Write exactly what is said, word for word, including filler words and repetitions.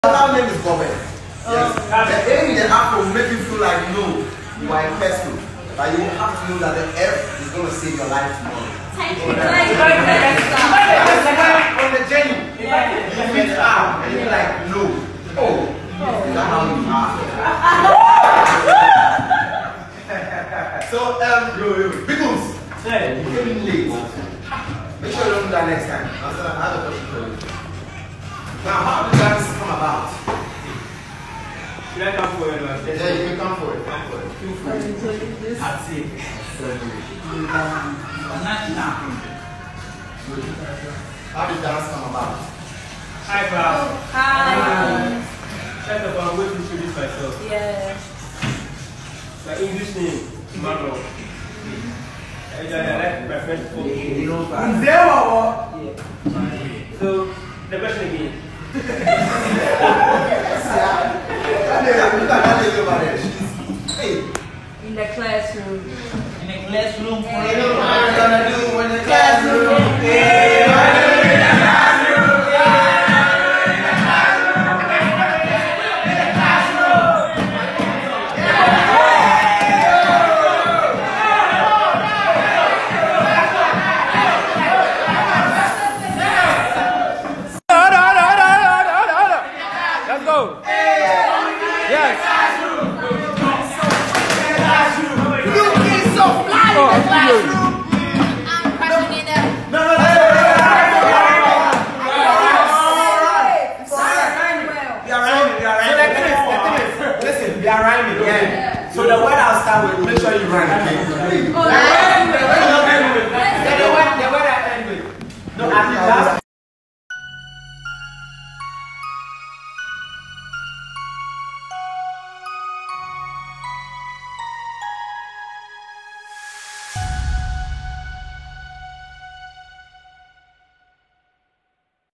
Our name is Bobby. Yes. The A in the app will make you feel like no, you are a person. But you have to know that the F is going to save your life tomorrow. Thank you. On the journey, you meet up and you're like, no. Oh, is that how you are? So, um, yo, yo, Biggles, you came in late. Make sure you don't do that next time. I have a question for you. Now, how did that come about? Should I come forward? Yeah, you can come forward. Come forward. Feel free. That's it. How did dance come about? Hi, Bob. Hi. First of all, I'm going to introduce myself. Yeah. My English name, Mano. I like my French folk. So, the question again. Look at that lady over there. She's, hey. In the classroom. In the classroom. You know what we're gonna do in the classroom? Yeah. So the word I'll start with, make sure you run. Okay? Oh, the word I end with. No, at the last